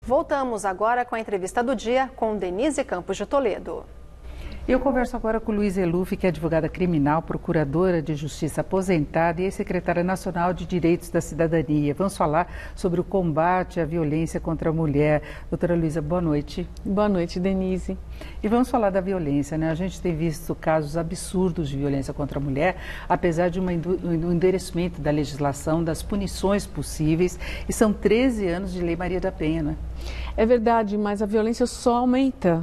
Voltamos agora com a entrevista do dia com Denise Campos de Toledo. Eu converso agora com Luísa Eluf, que é advogada criminal, procuradora de justiça aposentada e ex-secretária nacional de Direitos da Cidadania. Vamos falar sobre o combate à violência contra a mulher. Doutora Luísa, boa noite. Boa noite, Denise. E vamos falar da violência, né? A gente tem visto casos absurdos de violência contra a mulher, apesar de um endurecimento da legislação, das punições possíveis, e são 13 anos de Lei Maria da Penha, né? É verdade, mas a violência só aumenta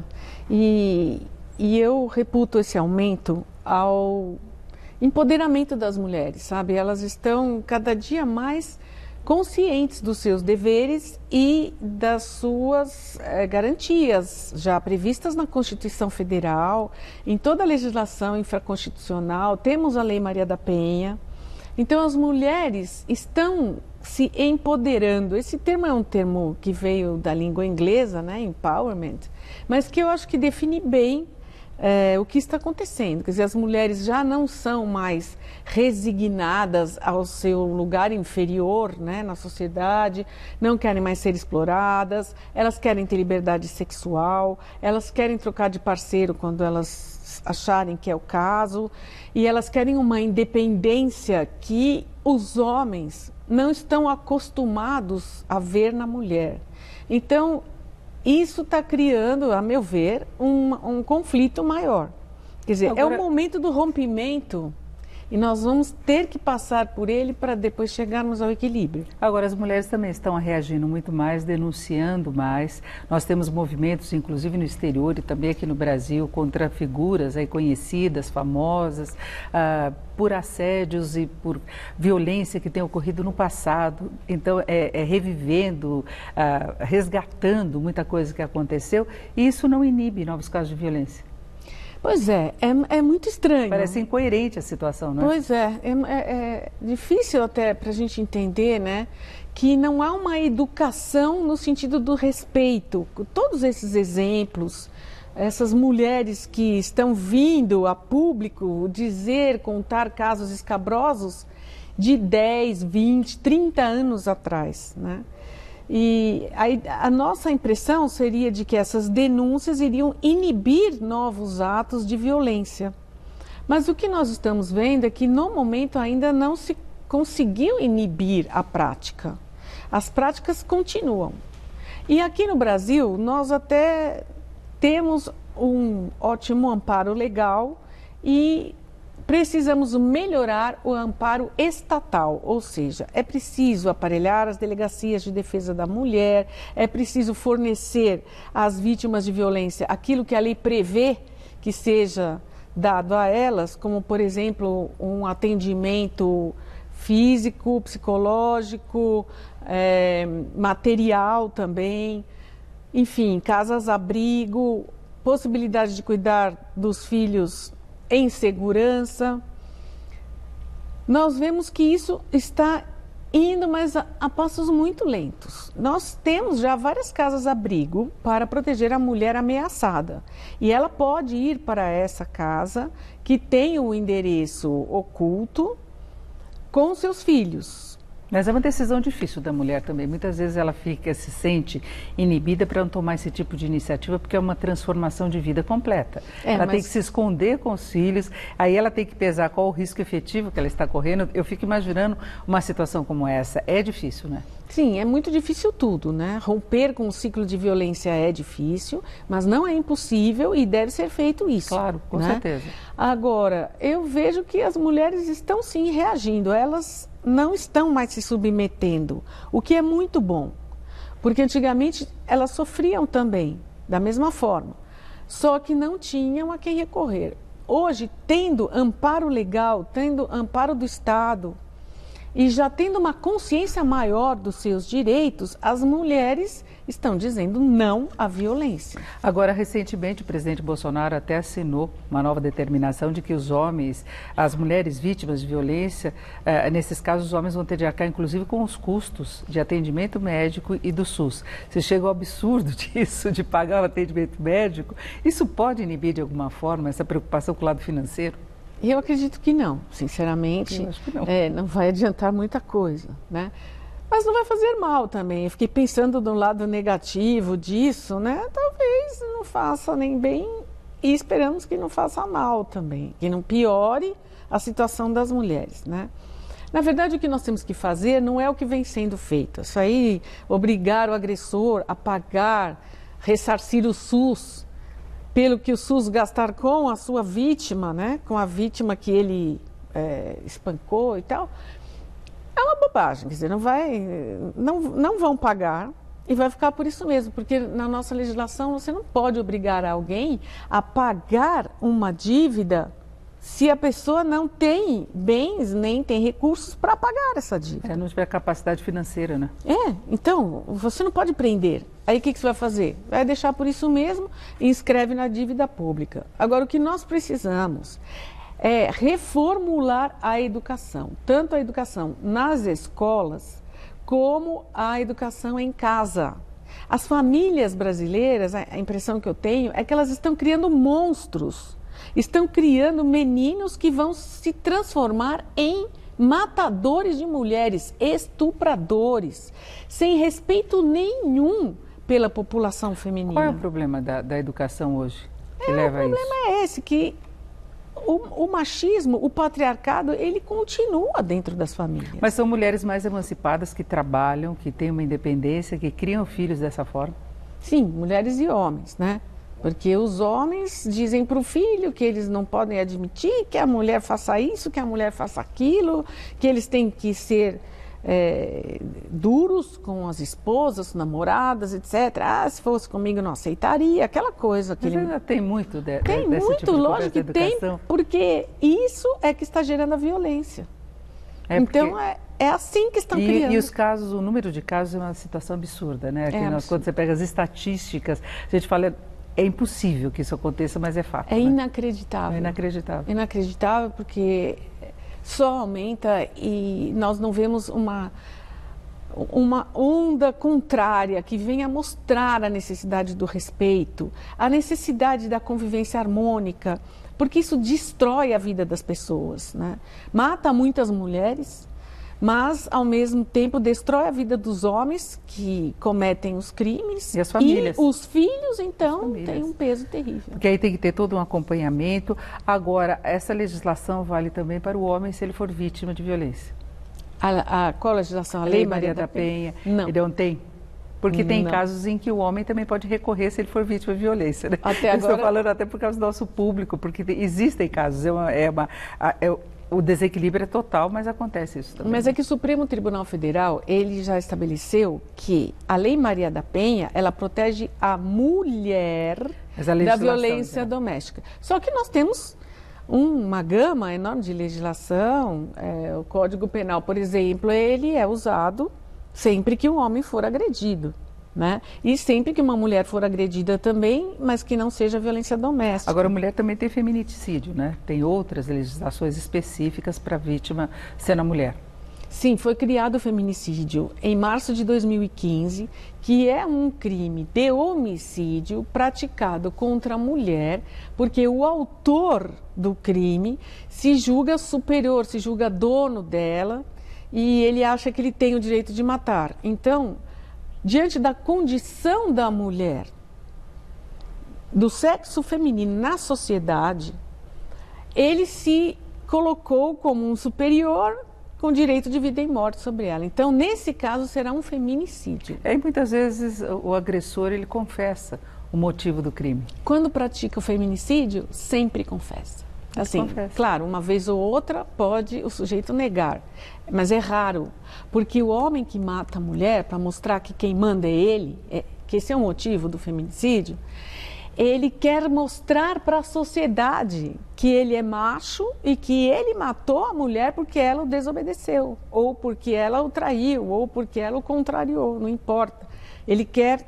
e eu reputo esse aumento ao empoderamento das mulheres, sabe? Elas estão cada dia mais conscientes dos seus deveres e das suas garantias já previstas na Constituição Federal, em toda a legislação infraconstitucional, temos a Lei Maria da Penha. Então as mulheres estão se empoderando. Esse termo é um termo que veio da língua inglesa, né? Empowerment, mas que eu acho que define bem o que está acontecendo. Quer dizer, as mulheres já não são mais resignadas ao seu lugar inferior, né, na sociedade, não querem mais ser exploradas, elas querem ter liberdade sexual, elas querem trocar de parceiro quando elas acharem que é o caso, e elas querem uma independência que os homens não estão acostumados a ver na mulher. Então, isso está criando, a meu ver, um conflito maior. Quer dizer, agora, é o momento do rompimento e nós vamos ter que passar por ele para depois chegarmos ao equilíbrio. Agora, as mulheres também estão reagindo muito mais, denunciando mais. Nós temos movimentos, inclusive no exterior e também aqui no Brasil, contra figuras aí conhecidas, famosas, por assédios e por violência que tem ocorrido no passado. Então, revivendo, resgatando muita coisa que aconteceu, e isso não inibe novos casos de violência. Pois é muito estranho. Parece incoerente a situação, não é? Pois é difícil até para a gente entender, né, que não há uma educação no sentido do respeito. Todos esses exemplos, essas mulheres que estão vindo a público contar casos escabrosos de 10, 20, 30 anos atrás, né? E a nossa impressão seria de que essas denúncias iriam inibir novos atos de violência. Mas o que nós estamos vendo é que, no momento, ainda não se conseguiu inibir a prática. As práticas continuam. E aqui no Brasil, nós até temos um ótimo amparo legal e precisamos melhorar o amparo estatal, ou seja, é preciso aparelhar as delegacias de defesa da mulher, é preciso fornecer às vítimas de violência aquilo que a lei prevê que seja dado a elas, como, por exemplo, um atendimento físico, psicológico, material também, enfim, casas-abrigo, possibilidade de cuidar dos filhos em segurança. Nós vemos que isso está indo, mas a passos muito lentos. Nós temos já várias casas-abrigo para proteger a mulher ameaçada. E ela pode ir para essa casa que tem o endereço oculto com seus filhos. Mas é uma decisão difícil da mulher também. Muitas vezes ela se sente inibida para não tomar esse tipo de iniciativa, porque é uma transformação de vida completa. Ela tem que se esconder com os filhos, aí ela tem que pesar qual o risco efetivo que ela está correndo. Eu fico imaginando uma situação como essa. É difícil, né? Sim, é muito difícil tudo, né? Romper com o ciclo de violência é difícil, mas não é impossível e deve ser feito isso. Claro, com certeza. Agora, eu vejo que as mulheres estão sim reagindo, elas não estão mais se submetendo, o que é muito bom, porque antigamente elas sofriam também, da mesma forma, só que não tinham a quem recorrer. Hoje, tendo amparo legal, tendo amparo do Estado e já tendo uma consciência maior dos seus direitos, as mulheres estão dizendo não à violência. Agora, recentemente, o presidente Bolsonaro até assinou uma nova determinação de que os homens, as mulheres vítimas de violência, nesses casos os homens vão ter de arcar, inclusive, com os custos de atendimento médico e do SUS. Você chega ao absurdo disso, de pagar o atendimento médico. Isso pode inibir, de alguma forma, essa preocupação com o lado financeiro? Eu acredito que não, sinceramente. Eu acho que não. Não vai adiantar muita coisa, né? Mas não vai fazer mal também. Eu fiquei pensando do lado negativo disso, né? Talvez não faça nem bem e esperamos que não faça mal também, que não piore a situação das mulheres, né? Na verdade, o que nós temos que fazer não é o que vem sendo feito. Isso aí, obrigar o agressor a pagar, ressarcir o SUS, pelo que o SUS gastar com a sua vítima, né? Com a vítima que ele espancou e tal. É uma bobagem, quer dizer, não vão pagar e vai ficar por isso mesmo, porque na nossa legislação você não pode obrigar alguém a pagar uma dívida se a pessoa não tem bens nem tem recursos para pagar essa dívida. Não tiver capacidade financeira, né? Então, você não pode prender. Aí o que você vai fazer? Vai deixar por isso mesmo e inscreve na dívida pública. Agora, o que nós precisamos é reformular a educação, tanto a educação nas escolas, como a educação em casa. As famílias brasileiras, a impressão que eu tenho é que elas estão criando monstros, estão criando meninos que vão se transformar em matadores de mulheres, estupradores, sem respeito nenhum pela população feminina. Qual é o problema da educação hoje que leva a isso? O problema é esse, que o machismo, o patriarcado, ele continua dentro das famílias. Mas são mulheres mais emancipadas que trabalham, que têm uma independência, que criam filhos dessa forma? Sim, mulheres e homens, né? Porque os homens dizem para o filho que eles não podem admitir que a mulher faça isso, que a mulher faça aquilo, que eles têm que ser duros com as esposas, namoradas, etc. Se fosse comigo não aceitaria, aquela coisa. Mas ainda tem muito tem desse muito, tipo de lógico que tem, porque isso é que está gerando a violência. Então, é assim que estão criando. E os casos, o número de casos é uma situação absurda, né? Quando você pega as estatísticas, a gente fala, é impossível que isso aconteça, mas é fato. É inacreditável. É inacreditável. Inacreditável porque só aumenta e nós não vemos uma onda contrária que venha mostrar a necessidade do respeito, a necessidade da convivência harmônica, porque isso destrói a vida das pessoas, né? Mata muitas mulheres, mas ao mesmo tempo destrói a vida dos homens que cometem os crimes e as famílias. E os filhos, então, têm um peso terrível. Porque aí tem que ter todo um acompanhamento. Agora, essa legislação vale também para o homem se ele for vítima de violência. Qual legislação? A Lei Maria da Penha? Não. Ele não tem? Porque tem casos em que o homem também pode recorrer se ele for vítima de violência. Né? Até agora... Estou falando até por causa do nosso público, porque existem casos. O desequilíbrio é total, mas acontece isso também. Mas é que o Supremo Tribunal Federal, ele já estabeleceu que a Lei Maria da Penha, ela protege a mulher da violência doméstica. Só que nós temos uma gama enorme de legislação. O Código Penal, por exemplo, ele é usado sempre que um homem for agredido, né? E sempre que uma mulher for agredida também, mas que não seja violência doméstica. Agora, a mulher também tem feminicídio, né? Tem outras legislações específicas para a vítima sendo a mulher. Sim, foi criado o feminicídio em março de 2015, que é um crime de homicídio praticado contra a mulher, porque o autor do crime se julga superior, se julga dono dela, e ele acha que ele tem o direito de matar. Então, diante da condição da mulher, do sexo feminino na sociedade, ele se colocou como um superior com direito de vida e morte sobre ela. Então, nesse caso, será um feminicídio. E muitas vezes o agressor, ele confessa o motivo do crime. Quando pratica o feminicídio, sempre confessa. Assim, claro, uma vez ou outra pode o sujeito negar, mas é raro, porque o homem que mata a mulher para mostrar que quem manda é ele, que esse é o motivo do feminicídio, ele quer mostrar para a sociedade que ele é macho e que ele matou a mulher porque ela o desobedeceu, ou porque ela o traiu, ou porque ela o contrariou, não importa. Ele quer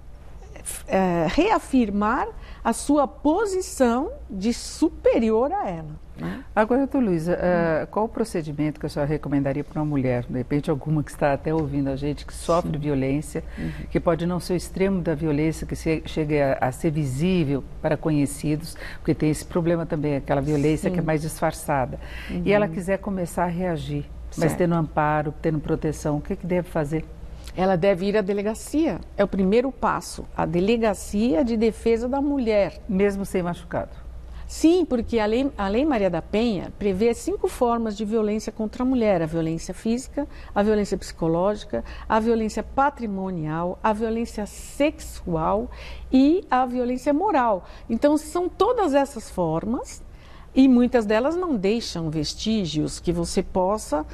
reafirmar a sua posição de superior a ela. Né? Agora, doutor Luísa, qual o procedimento que a senhora recomendaria para uma mulher, de repente alguma que está até ouvindo a gente, que sofre violência, que pode não ser o extremo da violência, que chegue a ser visível para conhecidos, porque tem esse problema também, aquela violência que é mais disfarçada, e ela quiser começar a reagir. Mas tendo amparo, tendo proteção, o que deve fazer? Ela deve ir à delegacia. É o primeiro passo. A Delegacia de Defesa da Mulher. Mesmo sem machucado? Sim, porque a Lei Maria da Penha prevê 5 formas de violência contra a mulher: a violência física, a violência psicológica, a violência patrimonial, a violência sexual e a violência moral. Então, são todas essas formas e muitas delas não deixam vestígios que você possa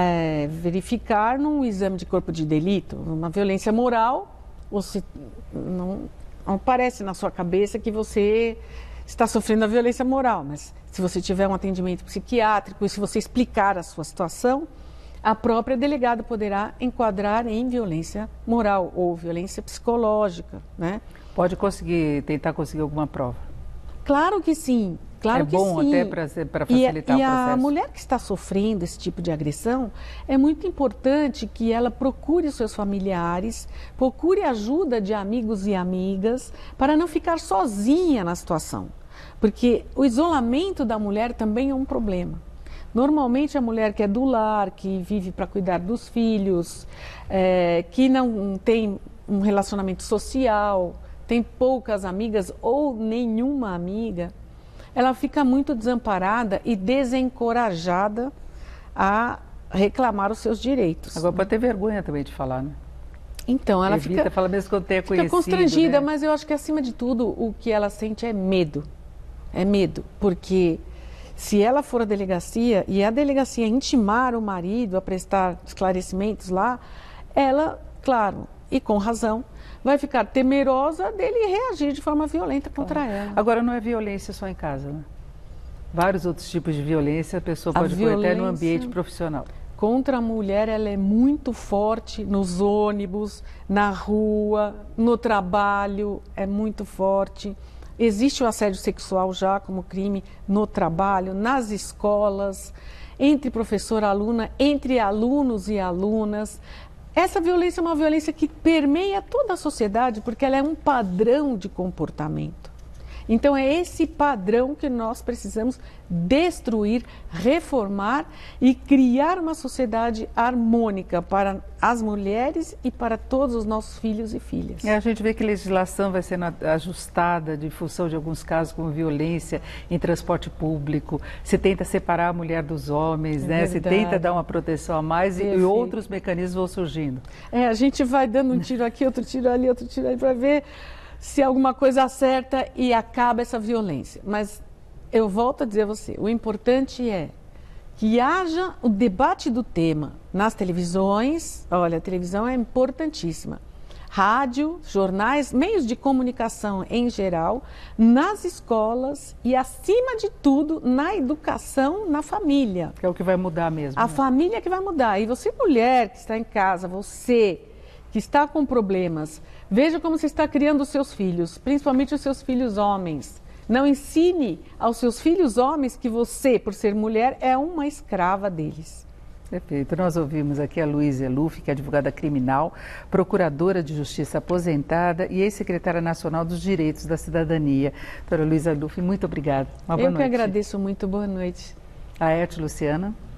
verificar num exame de corpo de delito. Uma violência moral, você não aparece na sua cabeça que você está sofrendo a violência moral, mas se você tiver um atendimento psiquiátrico e se você explicar a sua situação, a própria delegada poderá enquadrar em violência moral ou violência psicológica, né? Pode tentar conseguir alguma prova? Claro que sim. Claro que sim. É bom até para facilitar o processo. E a mulher que está sofrendo esse tipo de agressão, é muito importante que ela procure os seus familiares, procure ajuda de amigos e amigas, para não ficar sozinha na situação. Porque o isolamento da mulher também é um problema. Normalmente a mulher que é do lar, que vive para cuidar dos filhos, que não tem um relacionamento social, tem poucas amigas ou nenhuma amiga, ela fica muito desamparada e desencorajada a reclamar os seus direitos. Agora pode ter vergonha também de falar, né? Então, ela fala mesmo quando tem conhecido, fica constrangida, né? mas eu acho que acima de tudo o que ela sente é medo. É medo, porque se ela for à delegacia e a delegacia intimar o marido a prestar esclarecimentos lá, ela, claro, e com razão, vai ficar temerosa dele reagir de forma violenta contra ela. Agora, não é violência só em casa, né? Vários outros tipos de violência a pessoa pode pôr até no ambiente profissional. Contra a mulher, ela é muito forte nos ônibus, na rua, no trabalho, é muito forte. Existe o assédio sexual já como crime no trabalho, nas escolas, entre professor e aluna, entre alunos e alunas. Essa violência é uma violência que permeia toda a sociedade, porque ela é um padrão de comportamento. Então é esse padrão que nós precisamos destruir, reformar e criar uma sociedade harmônica para as mulheres e para todos os nossos filhos e filhas. A gente vê que a legislação vai sendo ajustada de função de alguns casos como violência em transporte público, se tenta separar a mulher dos homens, né? Se tenta dar uma proteção a mais e outros mecanismos vão surgindo. A gente vai dando um tiro aqui, outro tiro ali, outro tiro ali para ver se alguma coisa acerta e acaba essa violência. Mas eu volto a dizer a você, o importante é que haja o debate do tema nas televisões. Olha, a televisão é importantíssima. Rádio, jornais, meios de comunicação em geral, nas escolas e, acima de tudo, na educação, na família. Que é o que vai mudar mesmo. A família que vai mudar. E você, mulher que está em casa, você que está com problemas, veja como você está criando os seus filhos, principalmente os seus filhos homens. Não ensine aos seus filhos homens que você, por ser mulher, é uma escrava deles. Perfeito. Nós ouvimos aqui a Luísa Luff, que é advogada criminal, procuradora de justiça aposentada e ex-secretária nacional dos direitos da cidadania. Doutora Luísa Luff, muito obrigada. Uma boa noite. Eu que agradeço muito. Boa noite. Laerte Luciana.